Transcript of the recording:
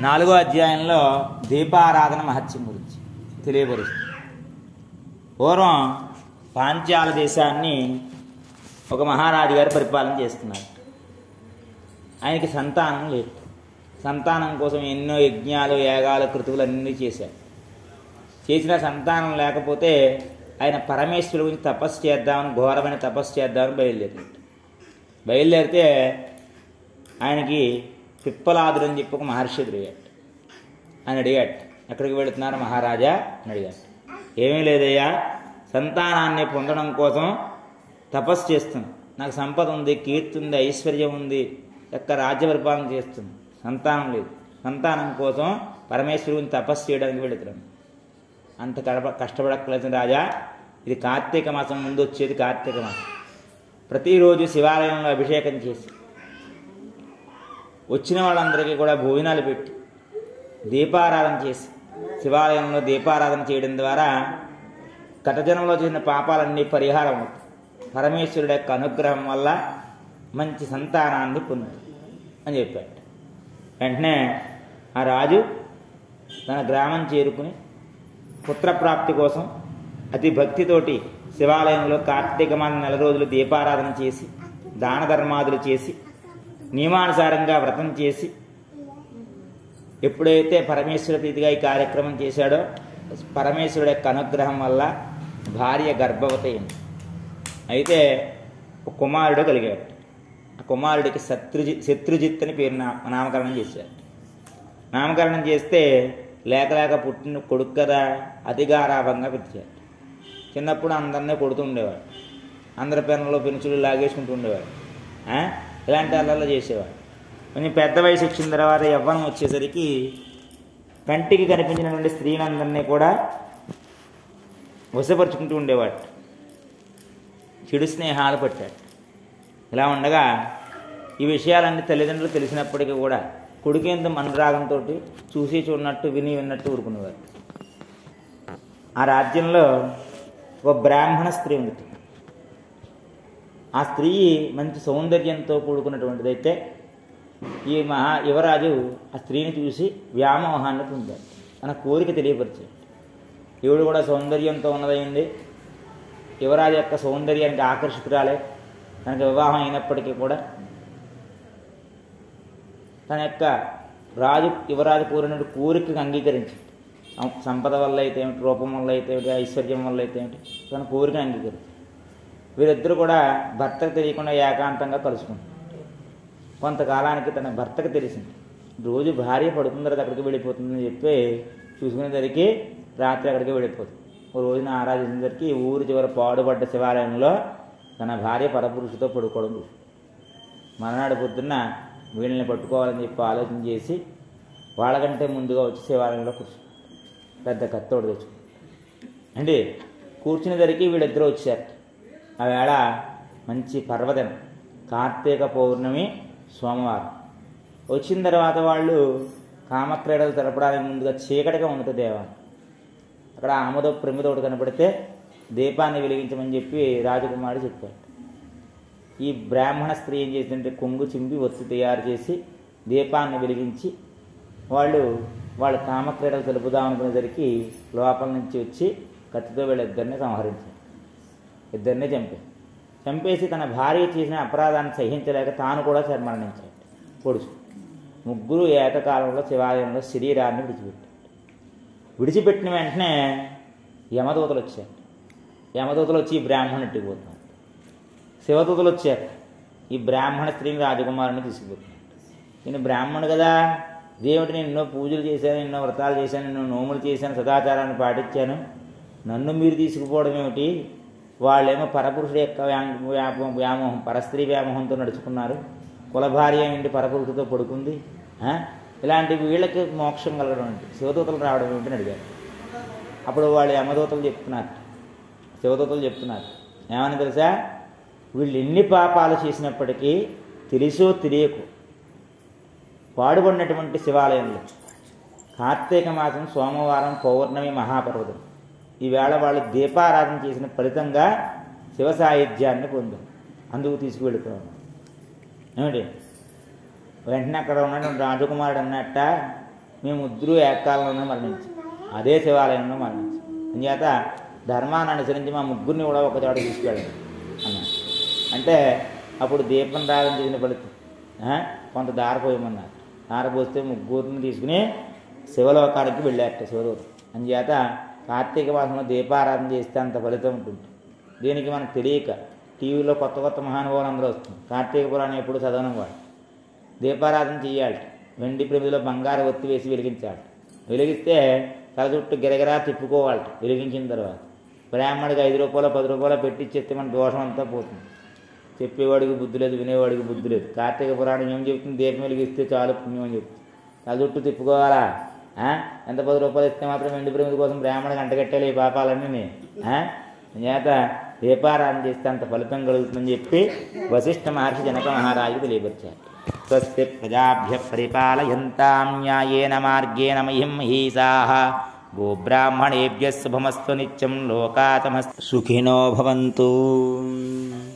4వ అధ్యాయంలో దీపారాధన మహత్యం గురించి తెలియపరుస్తుంది. పూర్వం పాంచాల దేశాన్ని ఒక మహారాజు గారు పరిపాలన చేస్తున్నారు. ఆయనకి సంతానం లేదు. సంతానం కోసం ఎన్నో యజ్ఞాలు, యాగాలు, కృతువులు అన్నీ చేశారు. చేసిన సంతానం లేకపోతే ఆయన పరమేశ్వరుడి గురించి తపస్సు చేద్దామని, ఘోరమైన తపస్సు చేద్దామని బయలుదేరితే ఆయనకి పిప్పలాదుడు అని చెప్పి ఒక మహర్షి ఎదురయ్యాడు. ఆయన అడిగాడు, ఎక్కడికి వెళుతున్నారు మహారాజా అని అడిగాడు. ఏమీ లేదయ్యా, సంతానాన్ని పొందడం కోసం తపస్సు చేస్తుంది. నాకు సంపద ఉంది, కీర్తి ఉంది, ఐశ్వర్యం ఉంది, యొక్క రాజ్య పరిపాలన చేస్తుంది. సంతానం లేదు. సంతానం కోసం పరమేశ్వరుడి గురించి తపస్సు చేయడానికి వెళుతున్నాను. అంత కష్టపడక్కలేదు రాజా. ఇది కార్తీక మాసం ముందు వచ్చేది. కార్తీక మాసం ప్రతిరోజు శివాలయంలో అభిషేకం చేసి వచ్చిన వాళ్ళందరికీ కూడా భోజనాలు పెట్టి దీపారాధన చేసి శివాలయంలో దీపారాధన చేయడం ద్వారా గతజన్మలో చేసిన పాపాలన్నీ పరిహారం అవుతాయి. పరమేశ్వరుడి యొక్క అనుగ్రహం వల్ల మంచి సంతానాన్ని పొందు అని చెప్పాడు. వెంటనే ఆ రాజు తన గ్రామం చేరుకుని పుత్రప్రాప్తి కోసం అతి భక్తితోటి శివాలయంలో కార్తీక మాసం 4 రోజులు దీపారాధన చేసి దాన ధర్మాదులు చేసి నియమానుసారంగా వ్రతం చేసి ఎప్పుడైతే పరమేశ్వర ప్రీతిగా ఈ కార్యక్రమం చేశాడో పరమేశ్వరుడు యొక్క అనుగ్రహం వల్ల భార్య గర్భవతి అయింది. అయితే ఒక కుమారుడు కలిగాడు. ఆ కుమారుడికి శత్రుజిత్ అని పేరు నామకరణం చేశాడు. నామకరణం చేస్తే లేక పుట్టిన కొడుకు కదా అతిగారాభంగా పెంచాడు. చిన్నప్పుడు అందరినీ కొడుతూ ఉండేవాడు. అందరి పెన్నులో పెన్సిళ్ళు లాగేసుకుంటూ ఉండేవాడు. ఇలాంటి అల్లర్లు చేసేవాడు. కొంచెం పెద్ద వయసు వచ్చిన తర్వాత యవ్వనం వచ్చేసరికి కంటికి కనిపించినటువంటి స్త్రీలందరినీ కూడా వశపరుచుకుంటూ ఉండేవాడు. చెడు స్నేహాలు పట్టాడు. ఇలా ఉండగా ఈ విషయాలన్నీ తల్లిదండ్రులు తెలిసినప్పటికీ కూడా కొడుకేంత అనురాగంతో చూసి చూడనట్టు విన్నట్టు ఊరుకునేవారు. ఆ రాజ్యంలో ఒక బ్రాహ్మణ స్త్రీ ఉంది. ఆ స్త్రీ మంచి సౌందర్యంతో కూడుకున్నటువంటిదైతే ఈ యువరాజు ఆ స్త్రీని చూసి వ్యామోహాన్ని పొందాడు. తన కోరిక తెలియపరిచాడు. ఈవిడ కూడా సౌందర్యంతో ఉన్నదైంది. యువరాజు యొక్క సౌందర్యానికి ఆకర్షితురాలే. తనకు వివాహం అయినప్పటికీ కూడా తన యొక్క యువరాజు కోరినట్టు కోరికకు అంగీకరించి సంపద వల్ల అయితే ఏమిటి, రూపం వల్ల అయితే ఏమిటి, ఐశ్వర్యం వల్ల అయితే ఏమిటి, తన కోరికను అంగీకరించి వీరిద్దరూ కూడా భర్తకు తెలియకుండా ఏకాంతంగా కలుసుకుంటారు. కొంతకాలానికి తన భర్తకు తెలిసింది. రోజు భార్య పడుకున్న తర్వాత అక్కడికి వెళ్ళిపోతుందని చెప్పి చూసుకునేసరికి రాత్రి అక్కడికి వెళ్ళిపోతుంది. ఓ రోజున ఆరాధించేసరికి ఊరి చివర పాడుపడ్డ శివాలయంలో తన భార్య పరపురుషుతో పడుకోవడం చూసి మరునాడు పొద్దున్న వీళ్ళని పట్టుకోవాలని చెప్పి ఆలోచన చేసి వాళ్ళకంటే ముందుగా వచ్చి శివాలయంలో కూర్చుని పెద్ద కత్తోడు తెచ్చుకుంది. అంటే కూర్చునేసరికి వీళ్ళిద్దరూ వచ్చారు. ఆ వేళ మంచి పర్వదినం, కార్తీక పౌర్ణమి సోమవారం. వచ్చిన తర్వాత వాళ్ళు కామక్రీడలు తెలపడానికి ముందుగా చీకటిగా ఉంటుంది దేవాలయం. అక్కడ ఆమదో ప్రమిదోడు కనపడితే దీపాన్ని వెలిగించమని చెప్పి రాజకుమారుడు చెప్పాడు. ఈ బ్రాహ్మణ స్త్రీ ఏం చేసిందంటే కొంగు చింపి ఒత్తి తయారు చేసి దీపాన్ని వెలిగించి వాళ్ళు కామక్రీడలు తెలుపుదాం అనుకునేసరికి లోపల నుంచి వచ్చి కత్తితో వీళ్ళిద్దరిని సంహరించారు. ఇద్దరిని చంపేసి తన భార్య చేసిన అపరాధాన్ని సహించలేక తాను కూడా మరణించాడు. పొడుచు ముగ్గురు ఏకకాలంలో శివాలయంలో శరీరాన్ని విడిచిపెట్టిన వెంటనే యమదూతలు వచ్చారు. యమదూతలు వచ్చి ఈ బ్రాహ్మణుని ఎట్టుకుపోతున్నారు. శివదూతలు వచ్చారు. ఈ బ్రాహ్మణ స్త్రీని రాజకుమారుని తీసుకుపోతున్నారు. నేను బ్రాహ్మణుడు కదా, దేవుడిని నేను ఎన్నో పూజలు చేశాను, ఎన్నో వ్రతాలు చేశాను, ఎన్నో నోములు చేశాను, సదాచారాన్ని పాటించాను, నన్ను మీరు తీసుకుపోవడం ఏమిటి? వాళ్ళేమో పరపురుషుడు యొక్క వ్యామోహం, పరస్త్రీ వ్యామోహంతో నడుచుకున్నారు. కులభార్య నుండి పరపురుషుడితో పడుకుంది. ఇలాంటి వీళ్ళకి మోక్షం కలగడం ఏంటి, శివదూతలు రావడం ఏమిటని అడిగారు. అప్పుడు వాళ్ళు యమదూతలు చెప్తున్నారు, శివదూతలు చెప్తున్నారు ఏమని తెలుసా? వీళ్ళు ఎన్ని పాపాలు చేసినప్పటికీ తెలుసో తెలియకు పాడుపడినటువంటి శివాలయంలో కార్తీక మాసం సోమవారం పౌర్ణమి మహాపర్వతం ఈవేళ వాళ్ళు దీపారాధన చేసిన ఫలితంగా శివ సాయుధ్యాన్ని పొందారు. అందుకు తీసుకువెళుతున్నాను ఏమిటి? వెంటనే అక్కడ ఉన్న రాజకుమారుడు అన్నట్ట, మేము ముగ్గురు ఏకాలంలోనే మరణించాం, అదే శివాలయంలో మరణించాం. అందుచేత ధర్మాన్ని అనుసరించి మా ముగ్గురిని కూడా ఒక చోట తీసుకెళ్ళండి అన్నారు. అంటే అప్పుడు దీపం రాగం చేసిన ఫలితం కొంత దారపోయమన్నారు. దారపోస్తే ముగ్గురిని తీసుకుని శివలోకానికి వెళ్ళారట శివలోకం. అందుచేత కార్తీక మాసంలో దీపారాధన చేస్తే అంత ఫలితం ఉంటుంది. దీనికి మనకు తెలియక టీవీలో కొత్త కొత్త మహానుభావులు అందరూ వస్తుంది. కార్తీక పురాణం ఎప్పుడు చదవడం వాడు. దీపారాధన చేయాలి, వెండి ప్రమిదిలో బంగారు ఒత్తి వేసి వెలిగించాలి. వెలిగిస్తే తల చుట్టూ గిరగిరా తిప్పుకోవాలి. వెలిగించిన తర్వాత బ్రాహ్మడికి 5 రూపాయలు 10 రూపాయలు పెట్టిచ్చేస్తే మన దోషం అంతా పోతుంది. చెప్పేవాడికి బుద్ధి లేదు, వినేవాడికి బుద్ధి లేదు. కార్తీక పురాణం ఏం చెప్తుంది? దీపం వెలిగిస్తే చాలు పుణ్యం అని చెప్తుంది. తల చుట్టూ తిప్పుకోవాలా? ఎంత 10 రూపాయలు ఇస్తే మాత్రం వెండి ప్రమిది కోసం బ్రాహ్మడికి అంటగట్టాలి ఈ పాపాలన్నీ. చేత దీపారాధన చేస్తే అంత ఫలితం కలుగుతుందని చెప్పి వశిష్ఠ మహర్షి జనక మహారాజుకు తెలియపరిచారు. స్వస్తి ప్రజాభ్య పరిపాలయంతాం న్యాయేన మార్గేణ మహిం మహీసాః గోబ్రాహ్మణేభ్యः శుభమస్తు నిత్యం లోకాః సమస్త సుఖినో భవంతు.